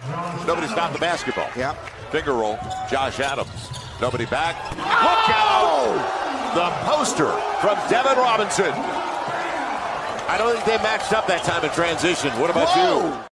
Nobody stopped the basketball. Yep. Finger roll. Josh Adams. Nobody back. Look out! The poster from Devin Robenson. I don't think they matched up that time in transition. What about you?